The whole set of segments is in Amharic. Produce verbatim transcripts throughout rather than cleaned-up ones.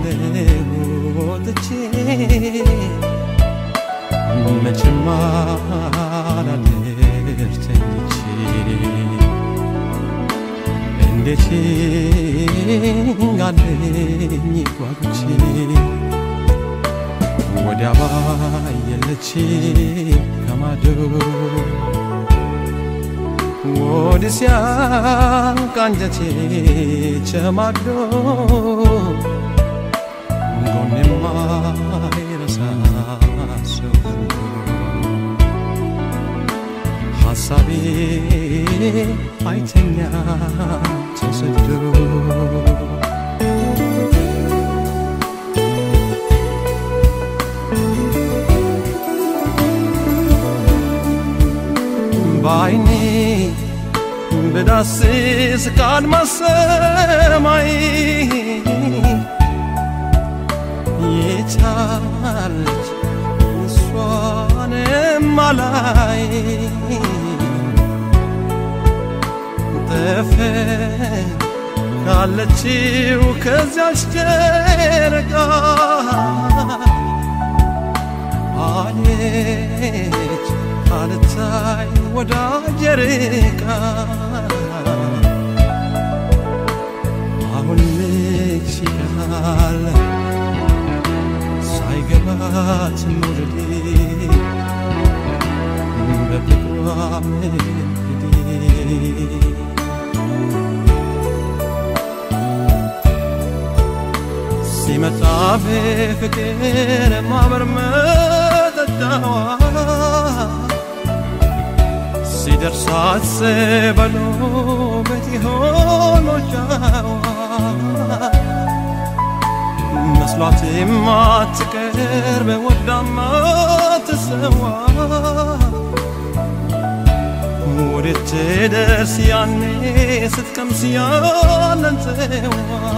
ወጥቼ መቼም አላድር ተኝቼ እንዴት ጋለኝ ጓጉቼ ወዲያ ባየለች ከማዶ ወዲያ ካንጀቴ ቸማዶ ጎኔማ ይረሳሰው ሐሳቤ አይተኛ ተሰዶ ባይኔ በዳስስ ካድማስ ሰማይ የቻለች እሷንም አላይ ጠፈን ካለችው ከዚያች ጨረቃ አለች አልታይ ወዳጄ ርቃ አሁን ልጅ ይላል ሳይገባት መውደዴ በፍቅሯ መንገዴ ሲመጣ በፍቅር ማበር መጠጣዋ ሲደርሳት ሰበሎ በቲሆኖ ጫዋ መስሏት የማትቀርብ ወዳማ ትሰዋ ወዴት ትደርስ ያኔ ስትቀምስ ያለን ጽዋ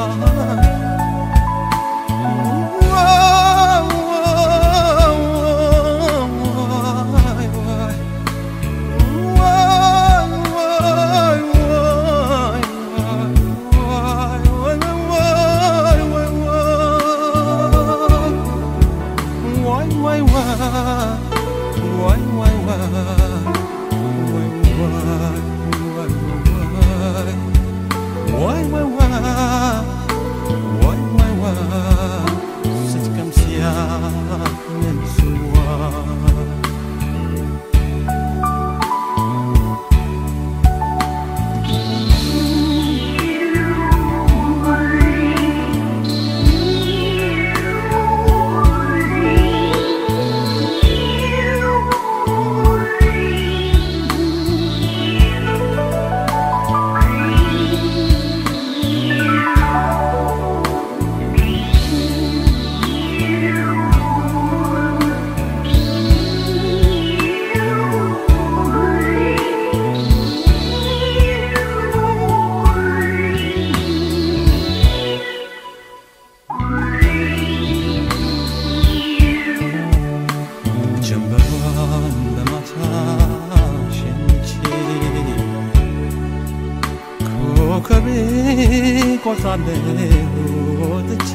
ወጥቼ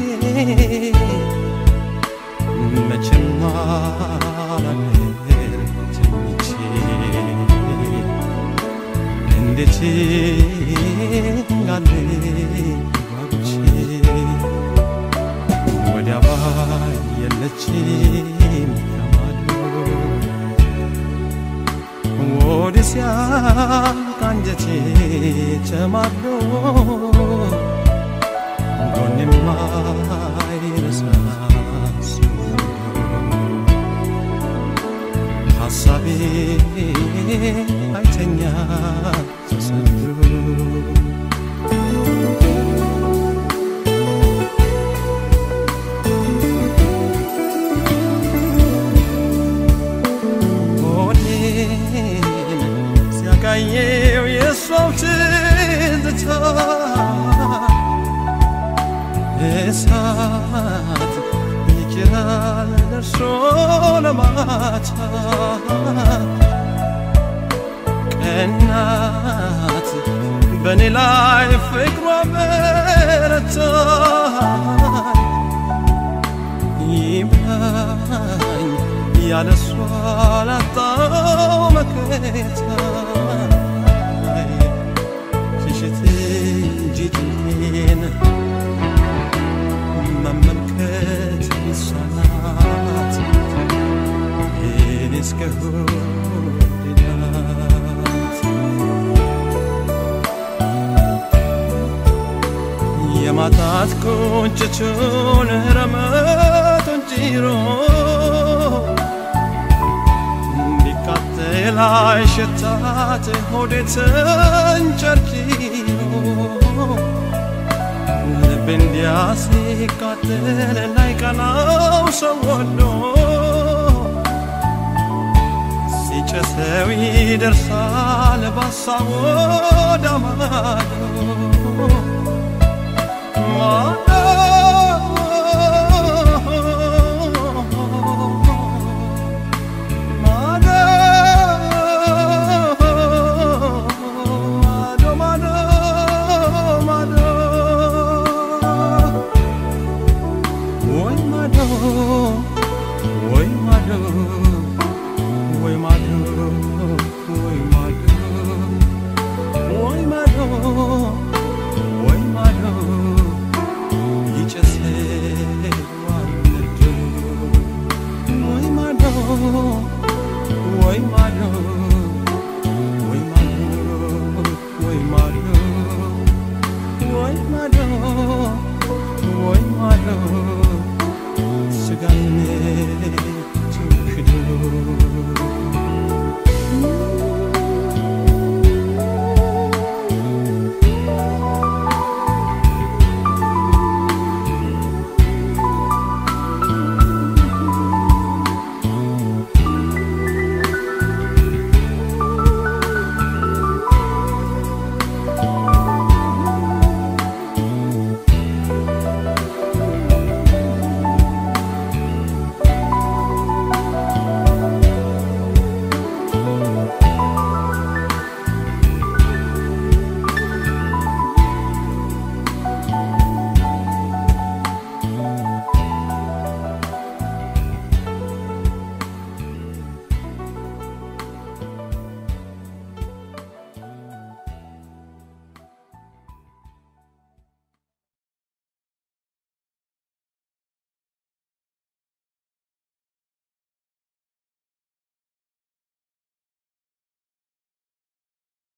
መቼም አላድር ተኝቼ እንዴት ጋለኝ ጓጉቼ ወዲያ ባየለችም ከማዶ ወዲያ ካንጀቴ ቸማዶ ጎኔማ ይረሳሰው ሐሳቤ አይተኛ ተሰዶ ሆዴን ሲያቃየው የሷው ትዝታ እሳት ይችላል ደርሶ ለማታ ቀናት በኔ ላይ ፍቅሯ በረታ ያለሷ ላጣው መከታ ሽሽት ጂጂን መመልከት ይሳናት እስከሁ የማጣት ቁንጭቹን ረመቱን ጭሮ ቢቃጠል አይሸታት ሆዴ ተንጨርጭሮ ልቤ እንዲያ ሲቃጠል ላይቀናው ሰው ወዶ ሲጨሰው ይደርሳል በሀሳብ ወደ ማዶ Oi, Mado, oi, Mado.